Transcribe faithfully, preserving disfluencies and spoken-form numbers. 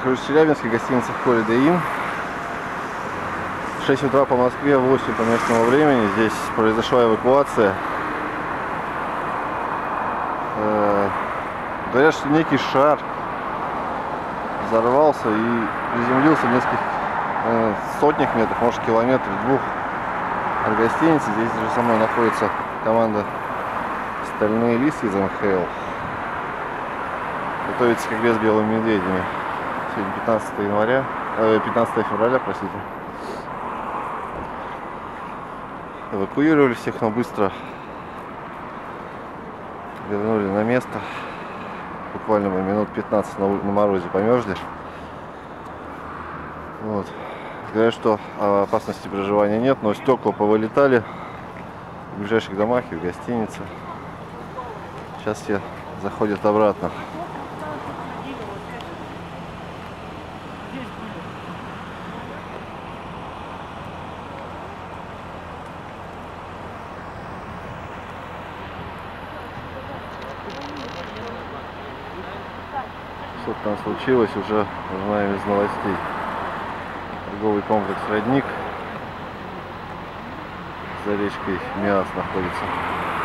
нахожусь в Челябинске, гостиница Holiday Inn. шесть утра по Москве, восемь по местному времени. Здесь произошла эвакуация. Э, говорят, что некий шар взорвался и приземлился в нескольких э, сотнях метров, может километров, двух от гостиницы. Здесь же со мной находится команда «Стальные лисы» из эм ха эл. Готовится к игре с белыми медведями. Сегодня пятнадцатое января, э, пятнадцатое февраля, простите. Эвакуировали всех, но быстро вернули на место. Буквально мы минут пятнадцать на, на морозе померзли. Вот. Говорят, что опасности проживания нет, но стекла повылетали в ближайших домах и в гостинице. Сейчас все заходят обратно. Что там случилось, уже узнаем из новостей. Торговый комплекс «Родник» за речкой Миас находится.